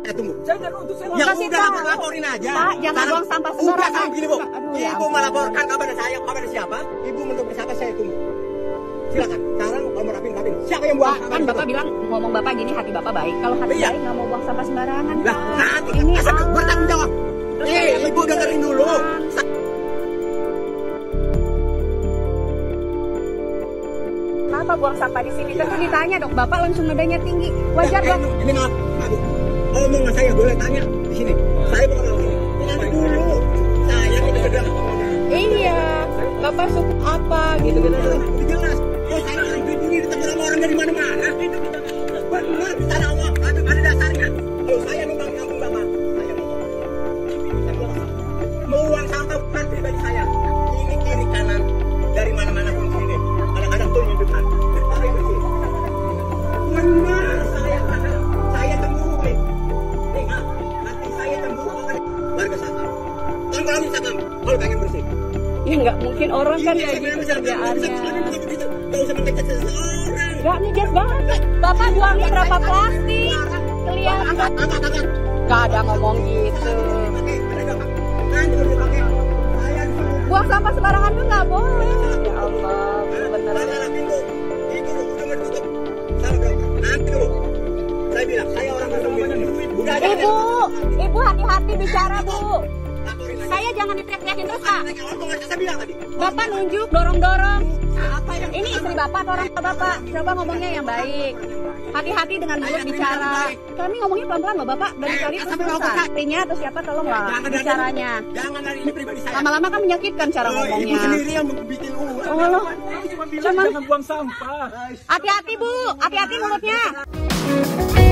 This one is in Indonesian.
tunggu. Jangan untuk saya. Ya udah laporin aja. Pak, jangan buang sampah sembarangan. Udah begini, Bu. Ya Ibu melaporkan kepada saya, kepada siapa? Ibu menurut siapa saya tunggu. Silakan. Sekarang kalau mau rapin. Siapa yang buang? Pak, kan Bapak bilang ngomong Bapak gini hati Bapak baik. Kalau hati Iya. baik nggak mau buang sampah sembarangan. Lah, Pak. nanti Ini bertanggung jawab. Ibu dengerin dulu. Kenapa buang sampah di sini? Tentu ditanya dong. Bapak langsung nadanya tinggi. Wajar dong. Ini maaf, Bu. Omongan saya boleh tanya di sini. Saya bukan orang sini. Nanti dulu. Saya itu sudah. Iya. Bapak suka apa gitu. Udah jelas. Oh, saya ribut ini ditenggelam orang dari mana-mana. Benar, di tanah Allah. Ada dasarnya. Kalau saya numpang kampung Bapak, saya mau uang sampah bukan pribadi saya. Ini kiri kanan dari mana-mana pun sini. Kadang-kadang tuh di depan. Pakai bersih. Benar, saya cemburu. Hati saya cemburu kepada warga Satam. Tolong Satam, kalau pengen bersih. Ini nggak mungkin orang kan kayak gitu kerjaannya. Gak usah mengecat seseorang. Nggak ngejas banget. Bapak buangnya berapa plastik? Kelihatan. Nggak ada ngomong gitu. Buang sampah sembarangan tuh nggak boleh. Ya Allah, bener. Saya bilang, saya orang Ibu hati-hati bicara, Bu. Saya jangan diteriak-teriakin terus, Pak. Bapak nunjuk, dorong-dorong. Ini istri Bapak atau orang tua Bapak? Coba ngomongnya yang baik. Hati-hati dengan mulut bicara. Kami ngomongnya pelan-pelan loh, Bapak. Dari kali itu susah. Artinya atau siapa tolonglah bicaranya. Jangan dari ini pribadi saya. Lama-lama kan menyakitkan cara Ibu ngomongnya. sendiri yang bikin Oh, loh. Jangan buang sampah. Hati-hati, Bu. Hati-hati mulutnya.